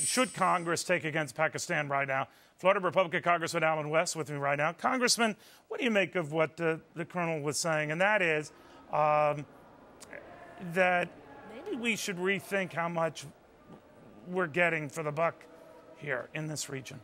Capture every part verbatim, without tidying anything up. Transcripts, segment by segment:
should Congress take against Pakistan right now? Florida Republican Congressman Alan West with me right now. Congressman, what do you make of what the, the Colonel was saying? And that is um, that maybe we should rethink how much we're getting for the buck here in this region.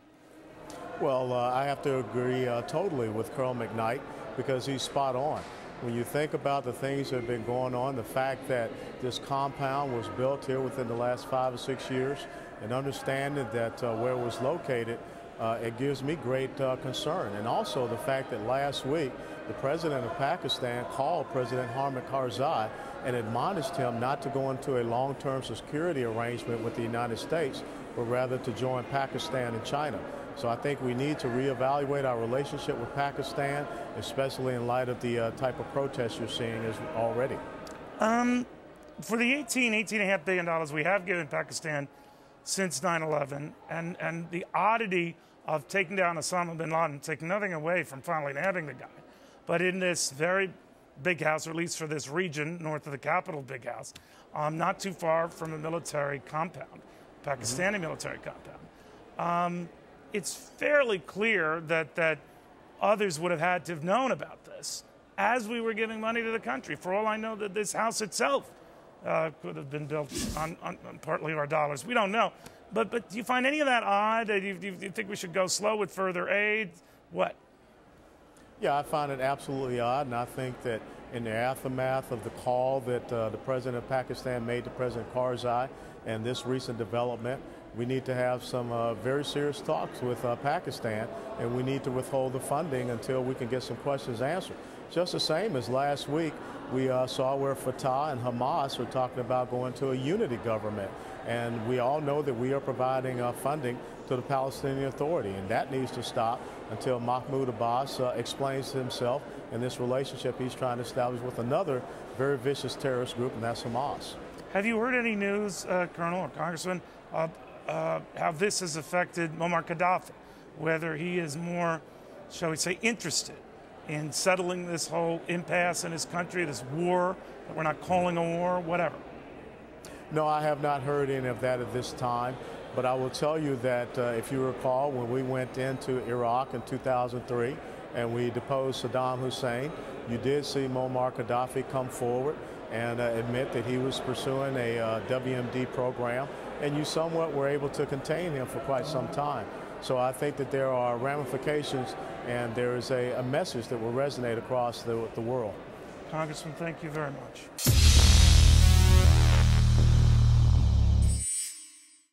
Well, uh, I have to agree uh, totally with Colonel McKnight because he's spot on. When you think about the things that have been going on, the fact that this compound was built here within the last five or six years, and understanding that uh, where it was located, uh, it gives me great uh, concern. And also the fact that last week, the president of Pakistan called President Hamid Karzai and admonished him not to go into a long-term security arrangement with the United States, but rather to join Pakistan and China. So I think we need to reevaluate our relationship with Pakistan, especially in light of the uh, type of protests you're seeing as already. Um, for the eighteen, eighteen and a half billion dollars we have given Pakistan since nine eleven, and, and the oddity of taking down Osama bin Laden, taking nothing away from finally nabbing the guy, but in this very big house, or at least for this region, north of the capital, big house, um, not too far from a military compound, Pakistani mm-hmm. military compound. Um, it's fairly clear that, that others would have had to have known about this as we were giving money to the country. For all I know, that this house itself uh, could have been built on, on, on partly our dollars. We don't know. But, but do you find any of that odd? Do you, do you think we should go slow with further aid? What? Yeah, I find it absolutely odd, and I think that in the aftermath of the call that uh, the president of Pakistan made to President Karzai and this recent development, we need to have some uh, very serious talks with uh, Pakistan, and we need to withhold the funding until we can get some questions answered. Just the same as last week, we uh, saw where Fatah and Hamas are talking about going to a unity government. And we all know that we are providing uh, funding to the Palestinian Authority, and that needs to stop until Mahmoud Abbas uh, explains to himself in this relationship he's trying to establish with another very vicious terrorist group, and that's Hamas. Have you heard any news, uh, Colonel or Congressman, uh, uh, how this has affected Muammar Gaddafi, whether he is more, shall we say, interested in settling this whole impasse in his country, this war that we're not calling a war, whatever? No, I have not heard any of that at this time, but I will tell you that uh, if you recall, when we went into Iraq in two thousand three and we deposed Saddam Hussein, you did see Muammar Gaddafi come forward and uh, admit that he was pursuing a uh, W M D program, and you somewhat were able to contain him for quite some time. So I think that there are ramifications, and there is a, a message that will resonate across the, the world. Congressman, thank you very much.